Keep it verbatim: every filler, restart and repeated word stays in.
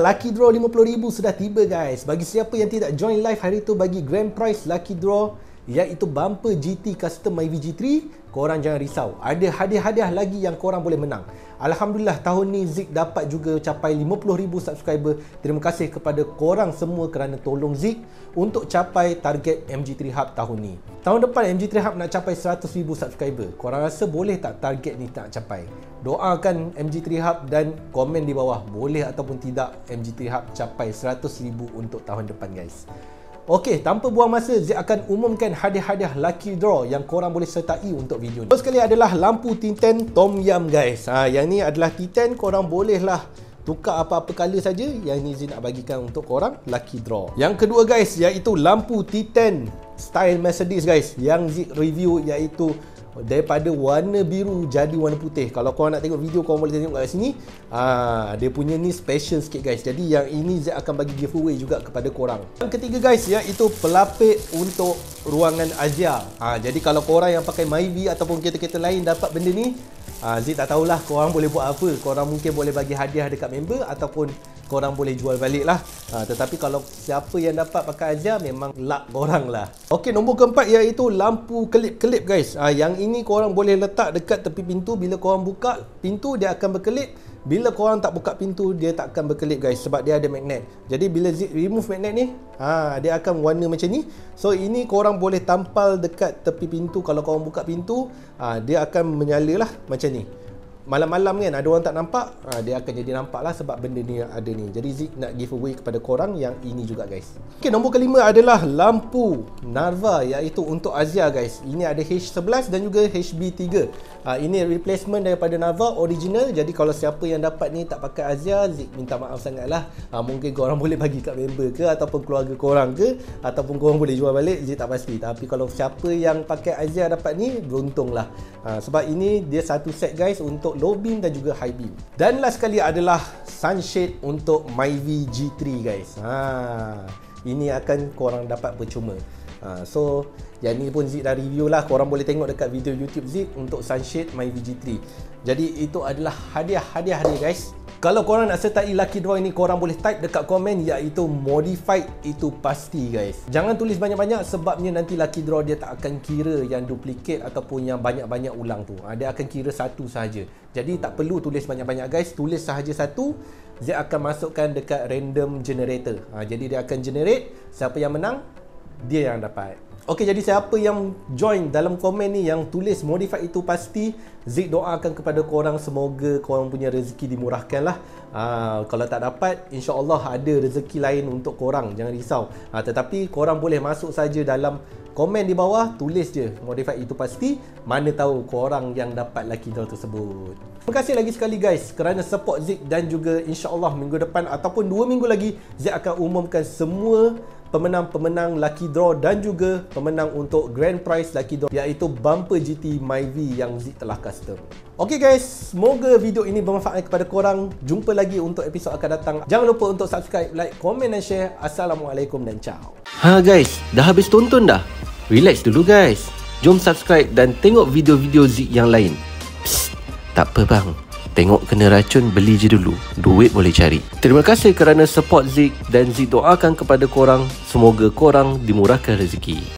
Lucky Draw lima puluh ribu sudah tiba guys. Bagi siapa yang tidak join live hari tu, bagi grand prize Lucky Draw iaitu bumper G T Custom Myvi G three, korang jangan risau, ada hadiah-hadiah lagi yang korang boleh menang. Alhamdulillah tahun ni Zik dapat juga capai lima puluh ribu subscriber. Terima kasih kepada korang semua kerana tolong Zik untuk capai target M G three Hub tahun ni. Tahun depan M G three Hub nak capai seratus ribu subscriber. Korang rasa boleh tak target ni tak capai? Doakan M G three Hub dan komen di bawah boleh ataupun tidak M G three Hub capai seratus ribu untuk tahun depan guys. Okey, tanpa buang masa, Zik akan umumkan hadiah-hadiah Lucky Draw yang korang boleh sertai untuk video ni. First sekali adalah lampu T ten Tom Yum guys. Ha, yang ni adalah T ten, korang bolehlah tukar apa-apa color saja. Yang ni Zik nak bagikan untuk korang Lucky Draw. Yang kedua guys, iaitu lampu T ten style Mercedes guys. Yang Zik review iaitu daripada warna biru jadi warna putih. Kalau korang nak tengok video, korang boleh tengok kat sini. Ah, dia punya ni special sikit guys. Jadi yang ini Zik akan bagi giveaway juga kepada korang. Yang ketiga guys, iaitu pelapik untuk ruangan Azia. Ah, jadi kalau korang yang pakai Myvi ataupun kereta-kereta lain dapat benda ni, ah, Zik tak tahulah korang boleh buat apa. Korang mungkin boleh bagi hadiah dekat member ataupun korang boleh jual balik lah. Ha, tetapi kalau siapa yang dapat pakai Azia, memang luck korang lah. Okey, nombor keempat iaitu lampu kelip-kelip guys. Ha, yang ini korang boleh letak dekat tepi pintu. Bila korang buka pintu, dia akan berkelip. Bila korang tak buka pintu, dia tak akan berkelip guys, sebab dia ada magnet. Jadi bila Zik remove magnet ni, ha, dia akan warna macam ni. So ini korang boleh tampal dekat tepi pintu. Kalau korang buka pintu, ha, dia akan menyala lah macam ni. Malam-malam kan ada orang tak nampak, ha, dia akan jadi nampak lah sebab benda ni ada ni. Jadi Zik nak giveaway kepada korang yang ini juga guys. Okey, nombor kelima adalah lampu Narva iaitu untuk Azia guys. Ini ada H eleven dan juga H B three. Ha, ini replacement daripada Narva original. Jadi kalau siapa yang dapat ni tak pakai Azia, Zik minta maaf sangat lah. Ha, mungkin korang boleh bagi kat member ke ataupun keluarga korang ke, ataupun korang boleh jual balik, Zik tak pasti. Tapi kalau siapa yang pakai Azia dapat ni, beruntung lah. Ha, sebab ini dia satu set guys untuk low beam dan juga high beam. Dan last sekali adalah sunshade untuk Myvi G three guys. Ha, ini akan korang dapat percuma. Ha, so yang ni pun Zik dah review lah. Korang boleh tengok dekat video YouTube Zik untuk sunshade Myvi G three. Jadi itu adalah hadiah-hadiah dia guys. Kalau korang nak sertai Lucky Draw ini, korang boleh type dekat komen iaitu modified itu pasti guys. Jangan tulis banyak-banyak sebabnya nanti Lucky Draw dia tak akan kira yang duplicate ataupun yang banyak-banyak ulang tu. Ha, dia akan kira satu sahaja. Jadi tak perlu tulis banyak-banyak guys. Tulis sahaja satu. Zik akan masukkan dekat random generator. Ha, jadi dia akan generate. Siapa yang menang, dia yang dapat. Okey, jadi siapa yang join dalam komen ni yang tulis modify itu pasti, Zik doakan kepada korang semoga korang punya rezeki dimurahkan lah. Ha, kalau tak dapat, insya-Allah ada rezeki lain untuk korang, jangan risau. Ha, tetapi korang boleh masuk saja dalam komen di bawah, tulis je modify itu pasti, mana tahu korang yang dapat Lucky Draw tersebut. Terima kasih lagi sekali guys kerana support Zik, dan juga insya-Allah minggu depan ataupun dua minggu lagi Zik akan umumkan semua pemenang-pemenang Lucky Draw dan juga pemenang untuk grand prize Lucky Draw iaitu bumper G T Myvi yang Zik telah custom. Okey guys, semoga video ini bermanfaat kepada korang. Jumpa lagi untuk episod akan datang. Jangan lupa untuk subscribe, like, komen dan share. Assalamualaikum dan ciao. Ha guys, dah habis tonton dah? Relax dulu guys. Jom subscribe dan tengok video-video Zik yang lain. Psst, tak apa bang. Tengok kena racun, beli je dulu. Duit boleh cari. Terima kasih kerana support Zik, dan Zik doakan kepada korang semoga korang dimurahkan rezeki.